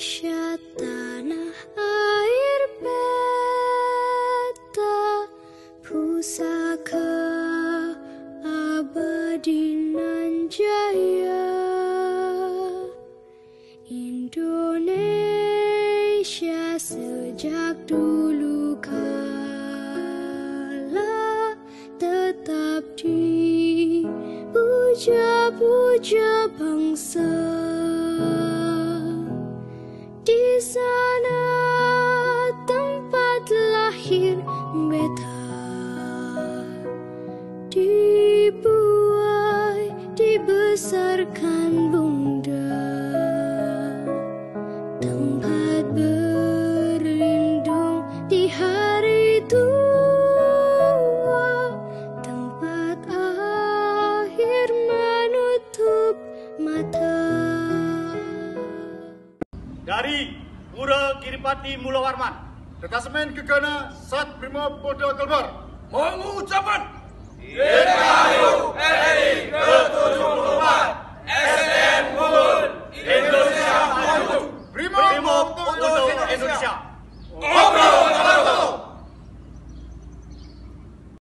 Indonesia tanah air beta, pusaka abadi nan jaya. Indonesia sejak dulu kala tetap dipuja-puja bangsa. Di sana tempat lahir beta, dibuai, dibesarkan bunda, tempat berlindung di hari tua, tempat akhir menutup mata. Dari Pura Giripati Mula Warman, Detasemen Gegana Sat Brimob Polda Kalbar mengucapkan